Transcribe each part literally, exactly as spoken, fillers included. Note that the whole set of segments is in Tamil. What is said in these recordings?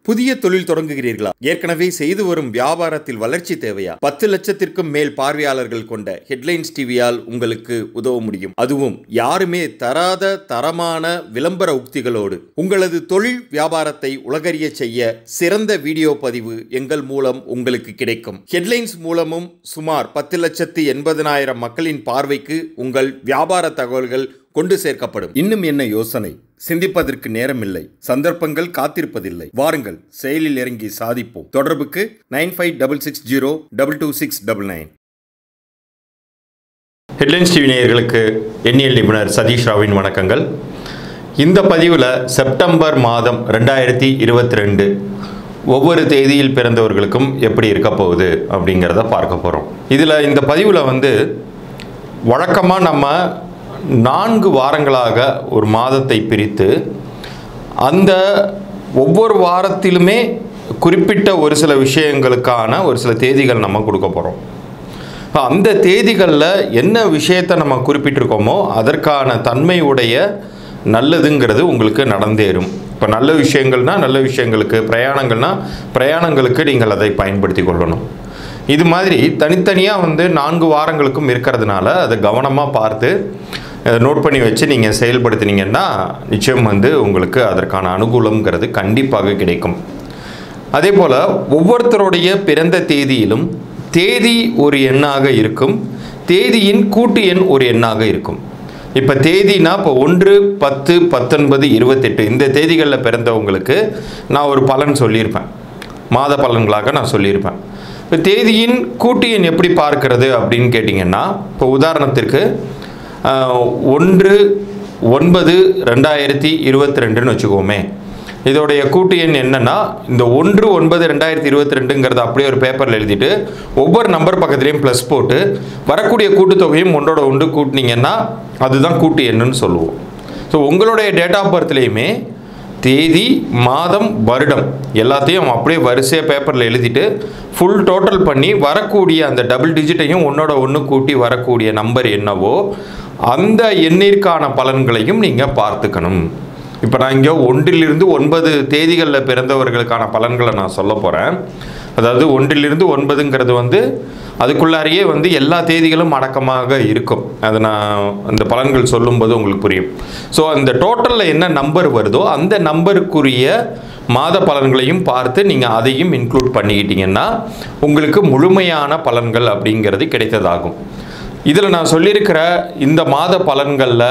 புதிய தொழில் தொடங்குகிறீர்களா? ஏற்கனவே செய்து வரும் வியாபாரத்தில் வளர்ச்சி தேவையா? பத்து லட்சத்திற்கும் மேல் பார்வையாளர்கள் கொண்ட ஹெட்லைன்ஸ் டிவியால் உங்களுக்கு உதவ முடியும். அதுவும் யாருமே தராத தரமான விளம்பர உக்திகளோடு. உங்களது தொழில் வியாபாரத்தை உலகறிய செய்ய சிறந்த வீடியோ பதிவு எங்கள் மூலம் உங்களுக்கு கிடைக்கும். ஹெட்லைன்ஸ் மூலமும் சுமார் பத்து லட்சத்து எண்பதனாயிரம் மக்களின் பார்வைக்கு உங்கள் வியாபார தகவல்கள் கொண்டு சேர்க்கப்படும். இன்னும் என்ன யோசனை? சிந்திப்பதற்கு நேரமில்லை, சந்தர்ப்பங்கள் காத்திருப்பதில்லை. வாருங்கள், செயலில் இறங்கி சாதிப்போம். தொடர்புக்கு nine five double six zero double two six double nine. Headlines TV நேயர்களுக்கு எண்ணியல் நிபுணர் சதீஷ் ராவின் வணக்கங்கள். இந்த பதிவில் செப்டம்பர் மாதம் ரெண்டாயிரத்தி இருபத்தி ரெண்டு ஒவ்வொரு தேதியில் பிறந்தவர்களுக்கும் எப்படி இருக்க போகுது அப்படிங்கிறத பார்க்க போகிறோம். இதில் இந்த பதிவில் வந்து வழக்கமாக நம்ம நான்கு வாரங்களாக ஒரு மாதத்தை பிரித்து அந்த ஒவ்வொரு வாரத்திலுமே குறிப்பிட்ட ஒரு சில விஷயங்களுக்கான ஒரு சில தேதிகள் நம்ம கொடுக்க போகிறோம். அந்த தேதிகளில் என்ன விஷயத்தை நம்ம குறிப்பிட்டிருக்கோமோ அதற்கான தன்மையுடைய நல்லதுங்கிறது உங்களுக்கு நடந்தேறும். இப்போ நல்ல விஷயங்கள்னால் நல்ல விஷயங்களுக்கு, பிரயாணங்கள்னால் பிரயாணங்களுக்கு நீங்கள் அதை பயன்படுத்தி கொள்ளணும். இது மாதிரி தனித்தனியாக வந்து நான்கு வாரங்களுக்கும் இருக்கிறதுனால அதை கவனமாக பார்த்து நோட் பண்ணி வச்சு நீங்கள் செயல்படுத்தினீங்கன்னா நிச்சயம் வந்து உங்களுக்கு அதற்கான அனுகூலங்கிறது கண்டிப்பாக கிடைக்கும். அதே போல் ஒவ்வொருத்தருடைய பிறந்த தேதியிலும் தேதி ஒரு எண்ணாக இருக்கும், தேதியின் கூட்டு எண் ஒரு எண்ணாக இருக்கும். இப்போ தேதினா இப்போ ஒன்று பத்து பத்தொன்பது இருபத்தெட்டு இந்த தேதிகளில் பிறந்தவங்களுக்கு நான் ஒரு பலன் சொல்லியிருப்பேன், மாத பலன்களாக நான் சொல்லியிருப்பேன். இப்போ தேதியின் கூட்டு எண் எப்படி பார்க்கறது அப்படின்னு கேட்டிங்கன்னா, இப்போ உதாரணத்திற்கு ஒன்று ஒன்பது ரெண்டாயிரத்தி இருபத்தி ரெண்டுன்னு வச்சுக்கோமே. இதோடைய கூட்டு எண் என்னென்னா, இந்த ஒன்று ஒன்பது ரெண்டாயிரத்தி இருபத்தி ரெண்டுங்கிறத அப்படியே ஒரு பேப்பரில் எழுதிட்டு ஒவ்வொரு நம்பர் பக்கத்துலேயும் ப்ளஸ் போட்டு வரக்கூடிய கூட்டுத்தொகையும் ஒன்றோட ஒன்று கூட்டினீங்கன்னா அதுதான் கூட்டு எண்ணுன்னு சொல்லுவோம். ஸோ உங்களுடைய டேட் ஆஃப் பர்த்லேயுமே தேதி, மாதம், வருடம் எல்லாத்தையும் அப்படியே வரிசையாக பேப்பரில் எழுதிட்டு ஃபுல் டோட்டல் பண்ணி வரக்கூடிய அந்த டபுள் டிஜிட்டையும் ஒன்றோட ஒன்று கூட்டி வரக்கூடிய நம்பர் என்னவோ அந்த எண்ணிற்கான பலன்களையும் நீங்கள் பார்த்துக்கணும். இப்போ நான் இங்கே ஒன்றிலிருந்து ஒன்பது தேதிகளில் பிறந்தவர்களுக்கான பலன்களை நான் சொல்ல போகிறேன். அதாவது ஒன்றிலிருந்து ஒன்பதுங்கிறது வந்து அதுக்குள்ளாரையே வந்து எல்லா தேதிகளும் அடக்கமாக இருக்கும். அதை நான் அந்த பலன்கள் சொல்லும்போது உங்களுக்கு புரியும். ஸோ அந்த டோட்டலில் என்ன நம்பர் வருதோ அந்த நம்பருக்குரிய மாத பலன்களையும் பார்த்து நீங்கள் அதையும் இன்க்ளூட் பண்ணிக்கிட்டீங்கன்னா உங்களுக்கு முழுமையான பலன்கள் அப்படிங்கிறது கிடைத்ததாகும். இதில் நான் சொல்லியிருக்கிற இந்த மாத பலன்களில்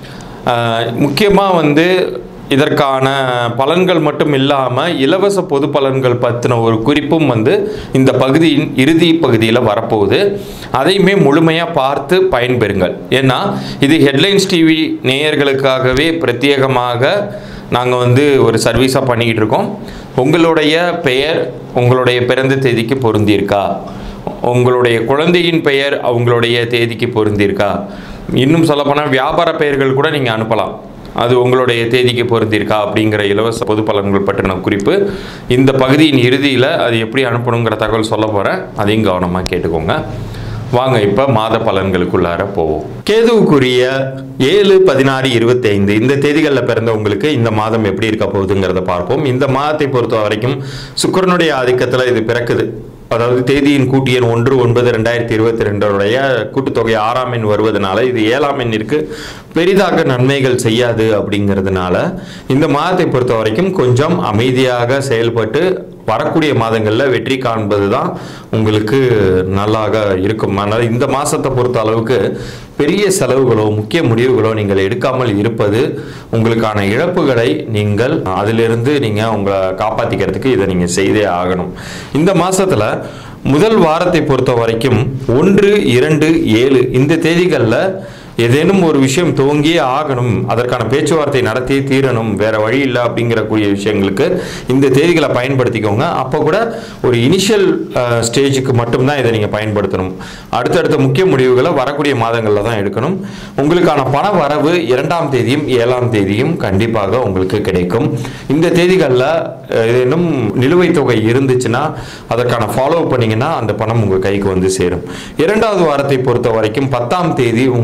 முக்கியமாக வந்து இதற்கான பலன்கள் மட்டும் இல்லாமல் இலவச பொது பலன்கள் பற்றின ஒரு குறிப்பும் வந்து இந்த பகுதியின் இறுதி பகுதியில் வரப்போகுது. அதையுமே முழுமையாக பார்த்து பயன்பெறுங்கள். ஏன்னா இது ஹெட்லைன்ஸ் டிவி நேயர்களுக்காகவே பிரத்யேகமாக நாங்கள் வந்து ஒரு சர்வீஸாக பண்ணிக்கிட்டு இருக்கோம். உங்களுடைய பெயர் உங்களுடைய பிறந்த தேதிக்கு பொருந்தியிருக்கா, உங்களுடைய குழந்தையின் பெயர் அவங்களுடைய தேதிக்கு பொருந்தியிருக்கா, இன்னும் சொல்லப்போனால் வியாபார பெயர்கள் கூட நீங்கள் அனுப்பலாம், அது உங்களுடைய தேதிக்கு பொருந்திருக்கா அப்படிங்கிற இலவச பொது பலன்கள் பற்றின குறிப்பு இந்த பகுதியின் இறுதியில் அது எப்படி அனுப்பணுங்கிற தகவல் சொல்ல போகிறேன். அதையும் கவனமாக கேட்டுக்கோங்க. வாங்க இப்போ மாத பலன்களுக்குள்ளார போவோம். கேதுவுக்குரிய ஏழு பதினாறு இருபத்தி ஐந்து இந்த தேதிகளில் பிறந்தவங்களுக்கு இந்த மாதம் எப்படி இருக்க போகுதுங்கிறத பார்ப்போம். இந்த மாதத்தை பொறுத்த வரைக்கும் சுக்கிரனுடைய ஆதிக்கத்தில் இது பிறக்குது. அதாவது தேதியின் கூட்டு எண் ஒன்று ஒன்பது ரெண்டாயிரத்தி இருபத்தி ரெண்டுடைய கூட்டுத்தொகை ஆறாம் எண் வருவதனால இது ஏழாம் எண்ணிற்கு பெரிதாக நன்மைகள் செய்யாது. அப்படிங்கிறதுனால இந்த மாதத்தை பொறுத்த வரைக்கும் கொஞ்சம் அமைதியாக செயல்பட்டு வரக்கூடிய மாதங்களில் வெற்றி காண்பது தான் உங்களுக்கு நல்லாக இருக்கும். அதனால் இந்த மாதத்தை பொறுத்த அளவுக்கு பெரிய செலவுகளோ முக்கிய முடிவுகளோ நீங்கள் எடுக்காமல் இருப்பது உங்களுக்கான இழப்புகளை நீங்கள் அதிலிருந்து நீங்கள் உங்களை காப்பாற்றிக்கிறதுக்கு இதை நீங்கள் செய்தே ஆகணும். இந்த மாதத்தில் முதல் வாரத்தை பொறுத்த வரைக்கும் ஒன்று இரண்டு ஏழு இந்த தேதிகளில் ஏதேனும் ஒரு விஷயம் துவங்கியே ஆகணும், அதற்கான பேச்சுவார்த்தை நடத்தி தீரணும், வேற வழி இல்லை அப்படிங்கிற கூடிய விஷயங்களுக்கு இந்த தேதிகளை பயன்படுத்திக்கோங்க. அப்போ கூட ஒரு இனிஷியல் ஸ்டேஜுக்கு மட்டும்தான் இதை நீங்கள் பயன்படுத்தணும். அடுத்தடுத்த முக்கிய முடிவுகளை வரக்கூடிய மாதங்களில் தான் எடுக்கணும். உங்களுக்கான பண வரவு இரண்டாம் தேதியும் ஏழாம் தேதியும் கண்டிப்பாக உங்களுக்கு கிடைக்கும். இந்த தேதிகளில் ஏதேனும் நிலுவைத் தொகை இருந்துச்சுன்னா அதற்கான ஃபாலோ பண்ணிங்கன்னா அந்த பணம் உங்கள் கைக்கு வந்து சேரும். இரண்டாவது வாரத்தை பொறுத்த வரைக்கும் பத்தாம் தேதி உங்களுக்கு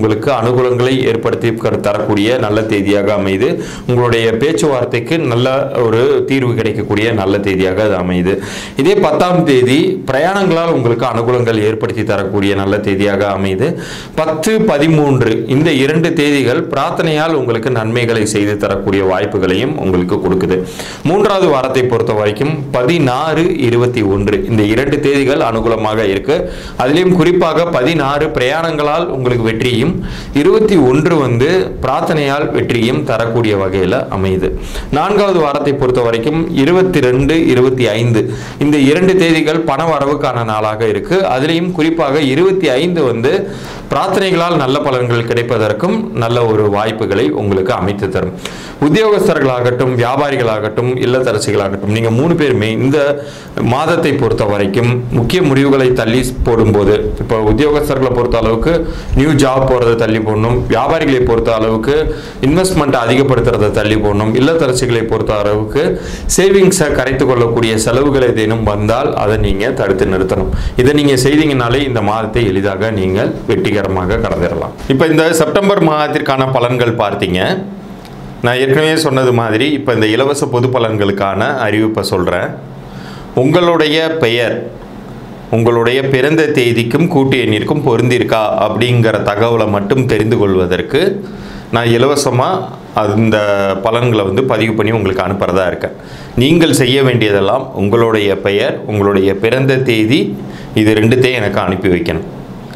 அனுகூலங்களை ஏற்படுத்தி தரக்கூடிய நல்ல தேதியாக அமையுது. உங்களுடைய பேச்சுவார்த்தைக்கு நல்ல ஒரு தீர்வு கிடைக்கக்கூடிய நல்ல தேதியாக அது அமையுது. இதே பத்தாம் தேதி பிரயாணங்களால் உங்களுக்கு அனுகூலங்கள் ஏற்படுத்தி தரக்கூடிய நல்ல தேதியாக அமையுது. பத்து பதிமூன்று இந்த இரண்டு தேதிகள் பிரார்த்தனையால் உங்களுக்கு நன்மைகளை செய்து தரக்கூடிய வாய்ப்புகளையும் உங்களுக்கு கொடுக்குது. மூன்றாவது வாரத்தை பொறுத்த வரைக்கும் பதினாறு இருபத்தி ஒன்று இந்த இரண்டு தேதிகள் அனுகூலமாக இருக்கு. அதிலும் குறிப்பாக பதினாறு பிரயாணங்களால் உங்களுக்கு வெற்றியும், இருபத்தி ஒன்று வந்து பிரார்த்தனையால் வெற்றியும் தரக்கூடிய வகையில் அமையுது. நான்காவது வாரத்தை பொறுத்த வரைக்கும் இருபத்தி ரெண்டு இருபத்தி ஐந்து இந்த இரண்டு தேதிகள் பண வரவுக்கான நாளாக இருக்கு. அதிலையும் குறிப்பாக இருபத்தி ஐந்து வந்து பிரார்த்தனைகளால் நல்ல பலன்கள் கிடைப்பதற்கும் நல்ல ஒரு வாய்ப்புகளை உங்களுக்கு அமைத்து தரும். உத்தியோகஸ்தர்களாகட்டும், வியாபாரிகளாகட்டும், இல்லத்தரசிகளாகட்டும், நீங்க மூணு பேருமே இந்த மாதத்தை பொறுத்த வரைக்கும் முக்கிய முடிவுகளை தள்ளி போடும்போது, இப்போ உத்தியோகஸ்தர்களை பொறுத்த அளவுக்கு நியூ ஜாப் போறதை தள்ளி போடணும், வியாபாரிகளை பொறுத்த அளவுக்கு இன்வெஸ்ட்மெண்ட் அதிகப்படுத்துறதை தள்ளி போடணும், இல்லத்தரசிகளை பொறுத்த அளவுக்கு சேவிங்ஸை கரைத்து கொள்ளக்கூடிய செலவுகள் ஏதேனும் வந்தால் அதை நீங்க தடுத்து நிறுத்தணும். இதை நீங்க செய்தீங்கனாலே இந்த மாதத்தை எளிதாக நீங்கள் வெற்றிகரமாக கடந்துடலாம். இப்போ இந்த செப்டம்பர் மாதத்திற்கான பலன்கள் பார்த்தீங்க. நான் ஏற்கனவே சொன்னது மாதிரி இப்போ இந்த இலவச பொது பலன்களுக்கான அறிவிப்பை சொல்கிறேன். உங்களுடைய பெயர் உங்களுடைய பிறந்த தேதிக்கும் கூட்டு எண்ணிற்கும் பொருந்திருக்கா அப்படிங்கிற தகவலை மட்டும் தெரிந்து கொள்வதற்கு நான் இலவசமாக அந்த பலன்களை வந்து பதிவு பண்ணி உங்களுக்கு அனுப்புகிறதா இருக்கேன். நீங்கள் செய்ய வேண்டியதெல்லாம் உங்களுடைய பெயர், உங்களுடைய பிறந்த தேதி, இது ரெண்டுத்தையும் எனக்கு அனுப்பி வைக்கணும்.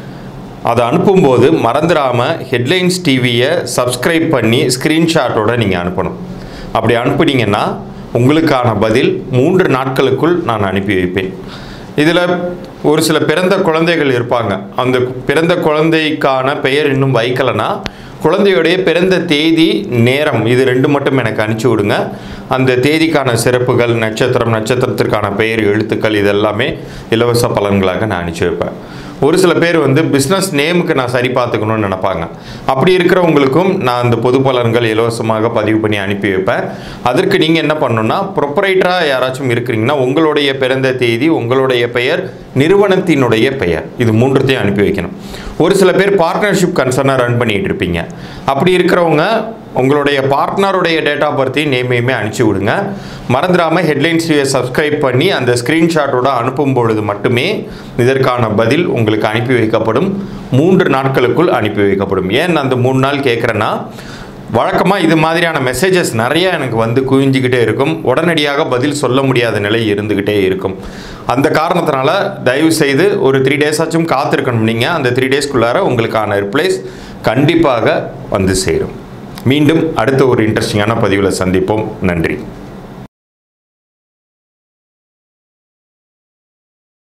அதை அனுப்பும்போது மறந்துடாமல் ஹெட்லைன்ஸ் டிவியை சப்ஸ்கிரைப் பண்ணி ஸ்க்ரீன்ஷாட்டோடு நீங்கள் அனுப்பணும். அப்படி அனுப்புனீங்கன்னா உங்களுக்கான பதில் மூன்று நாட்களுக்குள் நான் அனுப்பி வைப்பேன். இதில் ஒரு சில பிறந்த குழந்தைகள் இருப்பாங்க. அந்த பிறந்த குழந்தைக்கான பெயர் இன்னும் வைக்கலைன்னா குழந்தையுடைய பிறந்த தேதி, நேரம் இது ரெண்டு மட்டும் எனக்கு அனுப்பிச்சி விடுங்க. அந்த தேதிக்கான சிறப்புகள், நட்சத்திரம், நட்சத்திரத்திற்கான பெயர், எழுத்துக்கள் இதெல்லாமே இலவச பலன்களாக நான் அனுப்பிச்சி வைப்பேன். ஒரு சில பேர் வந்து பிஸ்னஸ் நேமுக்கு நான் சரி பார்த்துக்கணும்னு நினைப்பாங்க. அப்படி இருக்கிறவங்களுக்கும் நான் அந்த பொது பலன்கள் இலவசமாக பதிவு பண்ணி அனுப்பி வைப்பேன். அதற்கு நீங்கள் என்ன பண்ணணும்னா, ப்ரொப்ரைட்டராக யாராச்சும் இருக்கிறீங்கன்னா உங்களுடைய பிறந்த தேதி, உங்களுடைய பெயர், நிறுவனத்தினுடைய பெயர், இது மூன்றுத்தையும் அனுப்பி வைக்கணும். ஒரு சில பேர் பார்ட்னர்ஷிப் கன்சர்னாக ரன் பண்ணிகிட்டு இருப்பீங்க. அப்படி இருக்கிறவங்க உங்களுடைய பார்ட்னருடைய டேட் ஆஃப் பர்த்தையும் நேமையுமே அனுப்பிச்சி விடுங்க. மறந்துடாமல் ஹெட்லைன்ஸ் டிவியை சப்ஸ்கிரைப் பண்ணி அந்த ஸ்க்ரீன்ஷாட்டோடு அனுப்பும் பொழுது மட்டுமே இதற்கான பதில் உங்களுக்கு அனுப்பி வைக்கப்படும். மூன்று நாட்களுக்குள் அனுப்பி வைக்கப்படும். ஏன் அந்த மூணு நாள் கேட்குறேன்னா, வழக்கமாக இது மாதிரியான மெசேஜஸ் நிறைய எனக்கு வந்து குவிஞ்சிக்கிட்டே இருக்கும். உடனடியாக பதில் சொல்ல முடியாத நிலை இருந்துக்கிட்டே இருக்கும். அந்த காரணத்தினால தயவு செய்து ஒரு த்ரீ டேஸாச்சும் காத்திருக்கணும். நீங்கள் அந்த த்ரீ டேஸ்க்குள்ளார உங்களுக்கான ரிப்ளைஸ் கண்டிப்பாக வந்து சேரும். மீண்டும் அடுத்த ஒரு இன்ட்ரெஸ்டிங்கான பதிவில் சந்திப்போம். நன்றி.